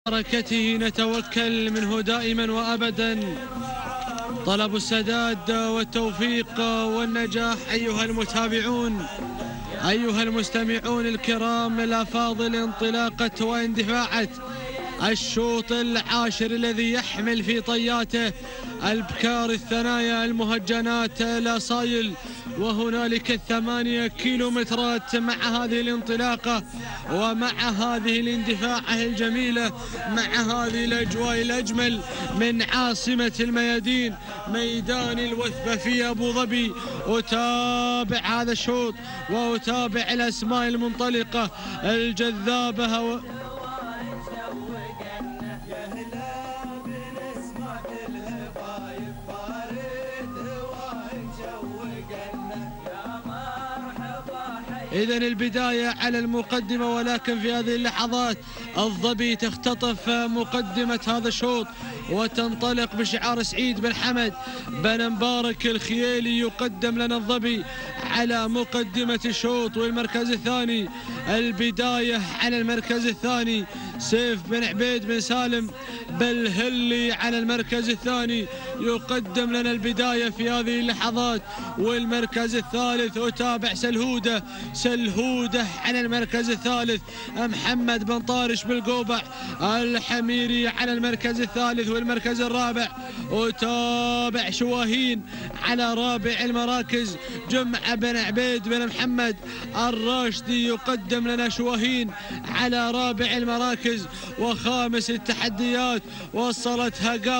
بركته نتوكل منه دائما وأبدا. طلب السداد والتوفيق والنجاح أيها المتابعون، أيها المستمعون الكرام الأفاضل. انطلاقة واندفاعة الشوط العاشر الذي يحمل في طياته البكار، الثنايا، المهجنات، الأصايل، وهنالك 8 كيلومترات. مع هذه الانطلاقة ومع هذه الاندفاعة الجميلة، مع هذه الأجواء الأجمل من عاصمة الميادين، ميدان الوثبة في أبو ظبي، أتابع هذا الشوط وأتابع الأسماء المنطلقة الجذابة. إذن البداية على المقدمة، ولكن في هذه اللحظات الظبي تختطف مقدمة هذا الشوط وتنطلق بشعار سعيد بن حمد بن مبارك الخيالي. يقدم لنا الظبي على مقدمة الشوط. والمركز الثاني، البداية على المركز الثاني، سيف بن عبيد بن سالم بالهلي على المركز الثاني. يقدم لنا البداية في هذه اللحظات. والمركز الثالث أتابع سلهودة على المركز الثالث، محمد بن طارش بالقوبع الحميري على المركز الثالث. والمركز الرابع أتابع شواهين على رابع المراكز، جمعة بن عبيد بن محمد الراشدي. يقدم لنا شواهين على رابع المراكز. وخامس التحديات وصلت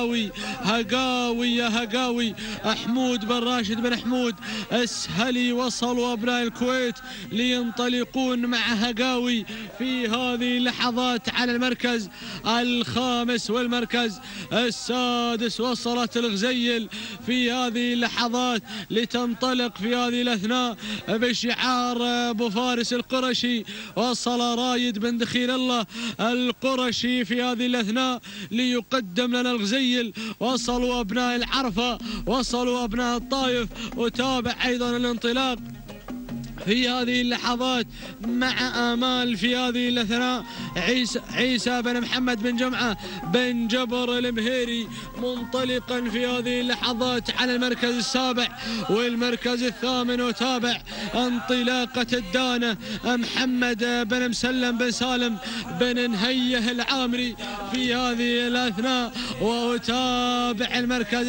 هقاوي يا هقاوي، حمود بن راشد بن حمود اسهلي. وصلوا أبناء الكويت لينطلقون مع هقاوي في هذه اللحظات على المركز الخامس. والمركز السادس وصلت الغزيل في هذه اللحظات لتنطلق في هذه الأثناء بشعار أبو فارس القرشي. وصل رايد بن دخيل الله القرشي في هذه الأثناء ليقدم لنا الغزيل. وصلوا أبناء العرفة، وصلوا أبناء الطائف. وتابع أيضا الانطلاق في هذه اللحظات مع آمال في هذه الأثناء عيسى بن محمد بن جمعة بن جبر المهيري منطلقا في هذه اللحظات على المركز السابع. والمركز الثامن وتابع انطلاقة الدانة محمد بن مسلم بن سالم بن نهيه العامري في هذه الأثناء. وأتابع المركز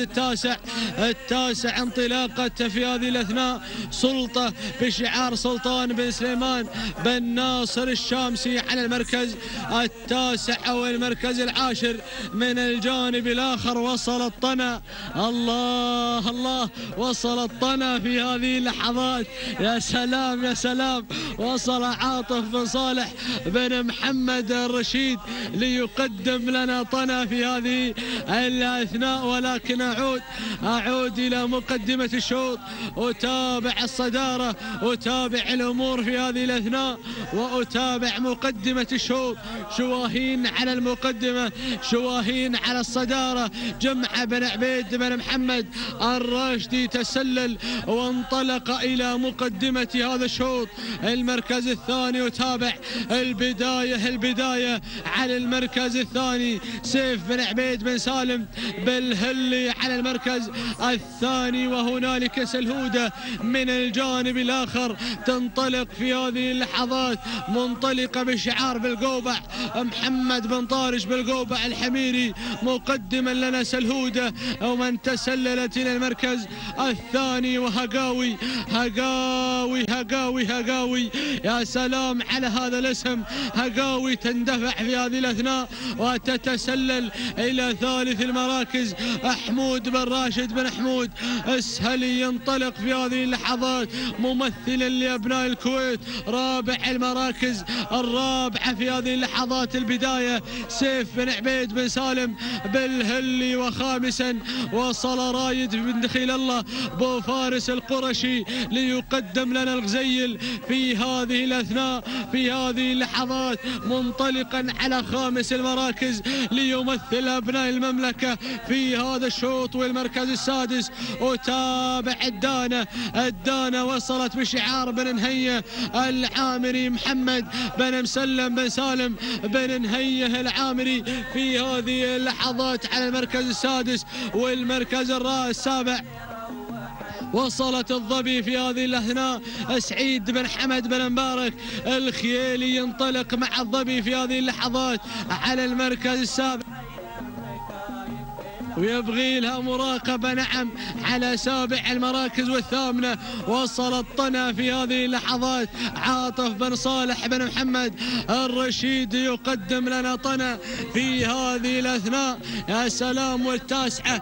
التاسع انطلاقة في هذه الأثناء سلطة بشعار سلطان بن سليمان بن ناصر الشامسي على المركز التاسع. والمركز العاشر من الجانب الآخر وصل الطنا، الله وصل الطنا في هذه اللحظات. يا سلام يا سلام. وصل عاطف بن صالح بن محمد الرشيد ليقدم لنا طنا في هذه الأثناء. ولكن أعود إلى مقدمة الشوط، أتابع الصدارة، أتابع الأمور في هذه الأثناء، وأتابع مقدمة الشوط. شواهين على المقدمة، شواهين على الصدارة، جمعة بن عبيد بن محمد الراشدي تسلل وانطلق إلى مقدمة هذا الشوط. المركز الثاني أتابع البداية على المركز الثاني، سيف بن عبيد بن سالم بالهلي على المركز الثاني. وهنالك سلهودة من الجانب الآخر تنطلق في هذه اللحظات منطلقة بشعار بالقوبع محمد بن طارش بالقوبع الحميري مقدما لنا سلهودة، ومن تسللت إلى المركز الثاني. وهقاوي يا سلام على هذا الاسم، هقاوي تندفع في هذه الأثناء وتتسلل إلى ثالث المراكز. حمود بن راشد بن حمود اسهلي ينطلق في هذه اللحظات ممثلا لأبناء الكويت. رابع المراكز الرابعة في هذه اللحظات البداية سيف بن عبيد بن سالم بالهلي. وخامسا وصل رايد بن دخيل الله بو فارس القرشي ليقدم لنا الغزيل في هذه الأثناء في هذه اللحظات منطلقا على خامس المراكز ليمثل أبناء المملكة في هذا الشوط. الشوط والمركز السادس. وتابع الدانة وصلت بشعار بن نهيه العامري محمد بن مسلم بن سالم بن نهيه العامري في هذه اللحظات على المركز السادس. والمركز السابع وصلت الظبي في هذه الأثناء سعيد بن حمد بن مبارك الخيالي ينطلق مع الظبي في هذه اللحظات على المركز السابع، ويبغي لها مراقبة نعم على سابع المراكز والثامنة. وصلت طنا في هذه اللحظات عاطف بن صالح بن محمد الرشيد يقدم لنا طنا في هذه الأثناء. يا سلام. والتاسعة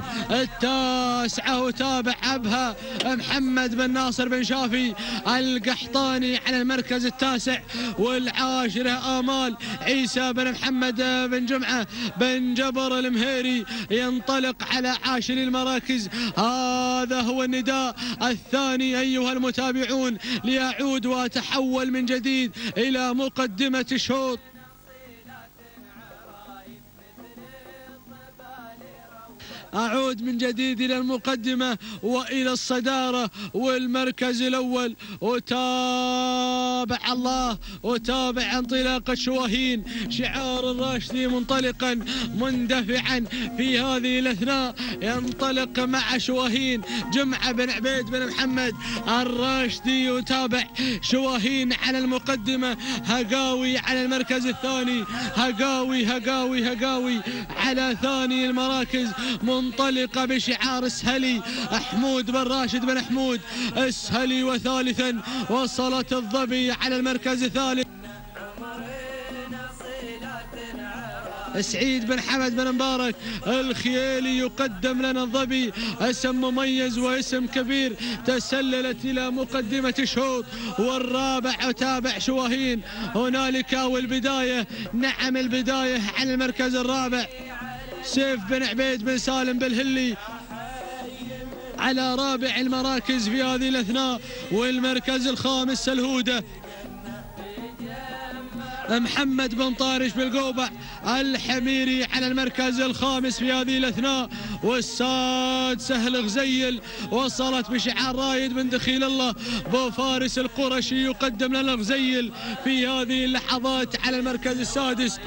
وتابع أبها محمد بن ناصر بن شافي القحطاني على المركز التاسع. والعاشرة آمال عيسى بن محمد بن جمعة بن جبر المهيري ينطلق على عاشر المراكز. هذا هو النداء الثاني أيها المتابعون، ليعود وأتحول من جديد إلى مقدمة الشوط. أعود من جديد إلى المقدمة وإلى الصدارة والمركز الأول. وتابع انطلاقة شواهين شعار الراشدي منطلقا مندفعا في هذه الأثناء. ينطلق مع شواهين جمعة بن عبيد بن محمد الراشدي. يتابع شواهين على المقدمة. هقاوي على المركز الثاني. هقاوي على ثاني المراكز منطلقة بشعار اسهلي حمود بن راشد بن حمود اسهلي. وثالثا وصلت الظبي على المركز الثالث سعيد بن حمد بن مبارك الخيالي. يقدم لنا الظبي اسم مميز واسم كبير. تسللت إلى مقدمة الشوط. والرابع وتابع شواهين هنالك. والبداية نعم البداية على المركز الرابع سيف بن عبيد بن سالم بالهلي على رابع المراكز في هذه الأثناء. والمركز الخامس سلهودة محمد بن طارش بالقوبع الحميري على المركز الخامس في هذه الأثناء. والسادسة الغزيل وصلت بشعار رايد بن دخيل الله بو فارس القرشي. يقدم لنا الغزيل في هذه اللحظات على المركز السادس.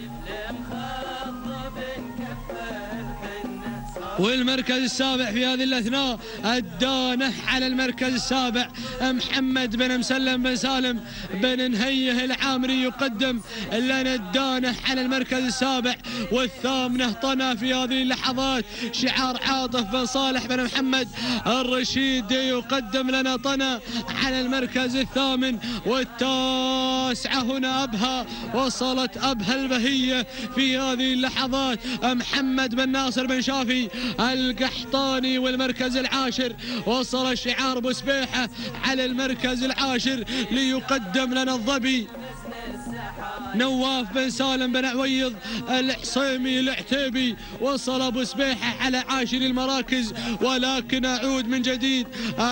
والمركز السابع في هذه الأثناء الدانة على المركز السابع محمد بن مسلم بن سالم بن نهيه العامري. يقدم لنا الدانة على المركز السابع. والثامنة طنا في هذه اللحظات شعار عاطف بن صالح بن محمد الرشيد. يقدم لنا طنا على المركز الثامن. والتاسعة هنا أبها وصلت أبها البهية في هذه اللحظات محمد بن ناصر بن شافي القحطاني. والمركز العاشر وصل شعار بوسبيحة على المركز العاشر ليقدم لنا الظبي نواف بن سالم بن عويض الحصيمي العتيبي. وصل ابو سبيحة على عاشر المراكز. ولكن أعود من جديد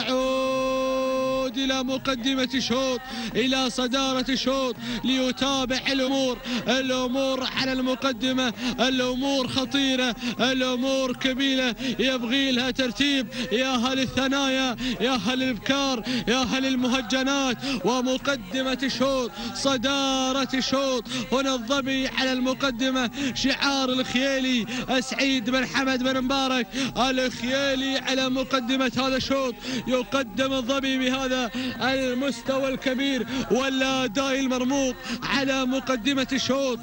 إلى مقدمة الشوط إلى صدارة الشوط ليتابع الأمور على المقدمة. الأمور خطيرة، الأمور كبيرة، يبغي لها ترتيب. يا هل الثنايا، يا هل الابكار، يا هل المهجنات. ومقدمة الشوط صدارة الشوط. هنا الظبي على المقدمة شعار الخيالي سعيد بن حمد بن مبارك الخيالي على مقدمة هذا الشوط. يقدم الظبي بهذا المستوى الكبير والأداء المرموق على مقدمة الشوط.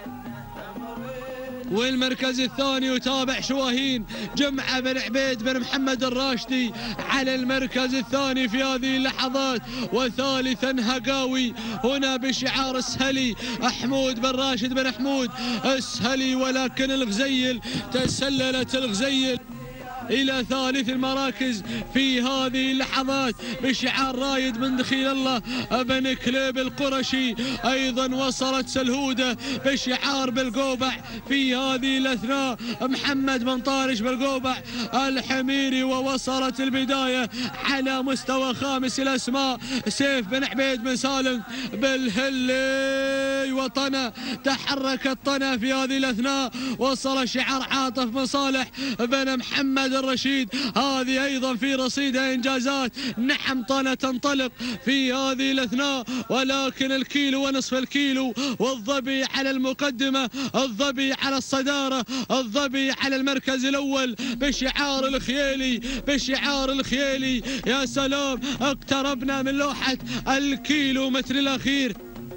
والمركز الثاني يتابع شواهين جمعة بن عبيد بن محمد الراشدي على المركز الثاني في هذه اللحظات. وثالثا هقاوي هنا بشعار اسهلي حمود بن راشد بن حمود اسهلي. ولكن الغزيل تسللت الغزيل إلى ثالث المراكز في هذه اللحظات بشعار رايد بن دخيل الله بن كليب القرشي. أيضا وصلت سلهودة بشعار بالقوبع في هذه الأثناء محمد بن طارش بالقوبع الحميري. ووصلت البداية على مستوى خامس الأسماء سيف بن عبيد بن سالم بالهلي وطنا، تحركت طنا في هذه الأثناء. وصل شعار عاطف بن صالح بن محمد الرشيد، هذه أيضا في رصيدها إنجازات. نعم طنا تنطلق في هذه الأثناء، ولكن الكيلو ونصف الكيلو والظبي على المقدمة، الظبي على الصدارة، الظبي على المركز الأول بشعار الخيالي، بشعار الخيالي. يا سلام، اقتربنا من لوحة الكيلو متر الأخير،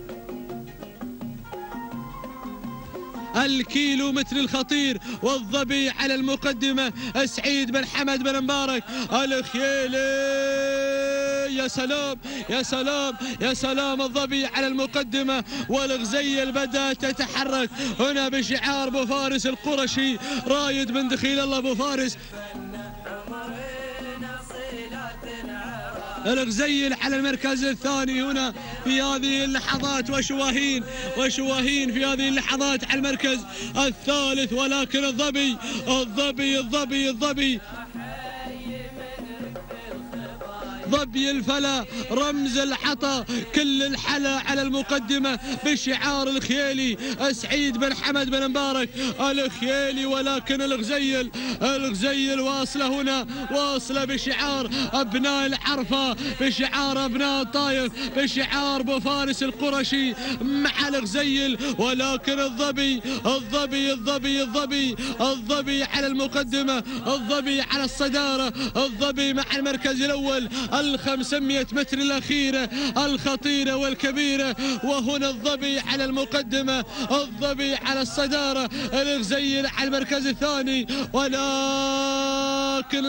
الكيلو متر الخطير، والظبي على المقدمة سعيد بن حمد بن مبارك الخيالي. يا سلام يا سلام يا سلام، الظبي على المقدمة، والغزيل بدأت تتحرك هنا بشعار ابو فارس القرشي، رايد بن دخيل الله ابو فارس. الغزيل على المركز الثاني هنا في هذه اللحظات، وشواهين في هذه اللحظات على المركز الثالث. ولكن الظبي الظبي الظبي الظبي ظبي الفلا، رمز العطا، كل الحلا على المقدمة بشعار الخيالي سعيد بن حمد بن مبارك الخيالي. ولكن الغزيل واصلة هنا، واصلة بشعار أبناء العرفة، بشعار أبناء الطايف، بشعار ابو فارس القرشي مع الغزيل. ولكن الظبي على المقدمة، الظبي على الصدارة، الظبي مع المركز الأول، 500 متر الأخيرة الخطيرة والكبيرة. وهنا الظبي على المقدمة، الظبي على الصدارة، الغزيل على المركز الثاني. ولكن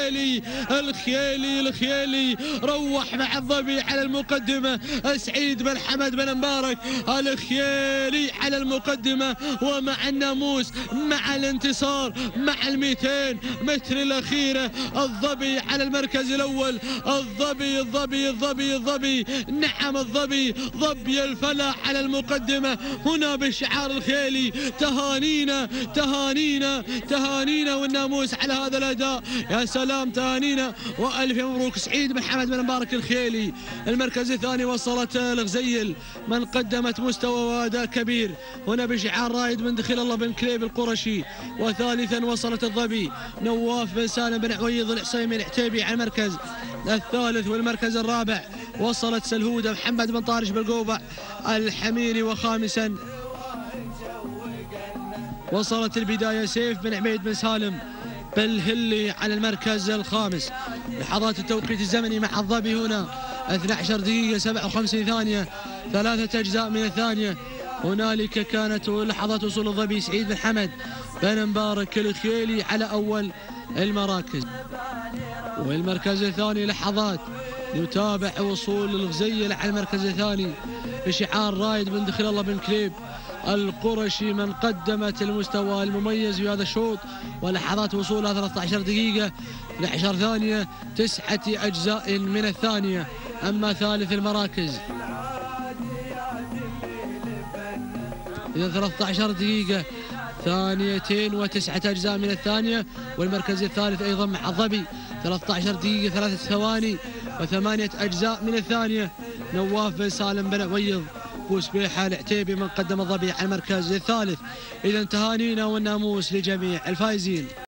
الخيالي روح مع الظبي على المقدمة سعيد بن حمد بن مبارك الخيالي على المقدمة، ومع الناموس، مع الانتصار، مع 200 متر الأخيرة. الظبي على المركز الأول، الظبي نعم الظبي، ظبي الفلا على المقدمة هنا بشعار الخيالي. تهانينا والناموس على هذا الأداء. يا سلام، تهانينا وألف مبروك سعيد بن حمد بن مبارك الخيالي. المركز الثاني وصلت الغزيل من قدمت مستوى وأداء كبير هنا بشعار رايد بن دخيل الله بن كليب القرشي. وثالثا وصلت الظبي نواف بن سالم بن عويض الحسيمي العتيبي على المركز الثالث. والمركز الرابع وصلت سلهودة محمد بن طارش بالقوبع الحميري. وخامسا وصلت البداية سيف بن عبيد بن سالم بالهلي على المركز الخامس. لحظات التوقيت الزمني مع الظبي هنا 12 دقيقة 57 ثانية، 3 أجزاء من الثانية. هنالك كانت لحظات وصول الظبي سعيد بن حمد بن مبارك الخيالي على أول المراكز. والمركز الثاني لحظات يتابع وصول الغزيل على المركز الثاني بشعار رايد بن دخيل الله بن كليب القرشي من قدمت المستوى المميز في هذا الشوط. ولحظات وصولها 13 دقيقة 11 ثانية 9 أجزاء من الثانية. أما ثالث المراكز إذا 13 دقيقة 2 و9 أجزاء من الثانية. والمركز الثالث أيضا مع الظبي 13 دقيقة 3 ثواني و8 أجزاء من الثانية. نواف بن سالم بن عويض وسبيحة العتيبي من قدم الظبي على المركز الثالث. إذا تهانينا والناموس لجميع الفائزين.